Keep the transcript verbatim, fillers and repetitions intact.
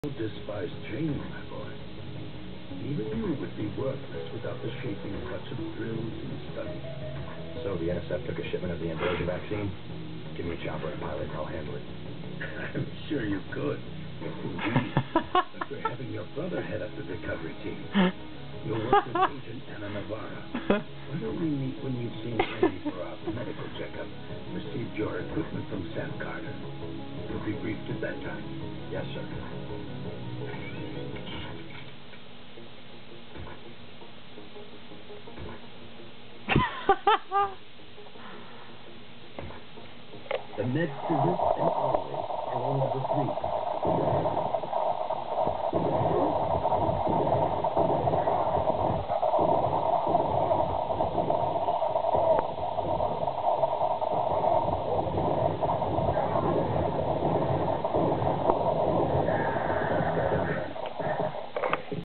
Despised training, my boy. Even you would be worthless without the shaping touch of drills and study. So the N S F took a shipment of the influenza vaccine? Give me a chopper and pilot and I'll handle it. I'm sure you could. Indeed. But we're having your brother head up the recovery team. You'll work with Agent Anna Navarra. Why don't we meet when you've seen Andy for our medical checkup, received your equipment from Sam Carter? You'll be briefed at that time. Yes, sir. The med scissors and all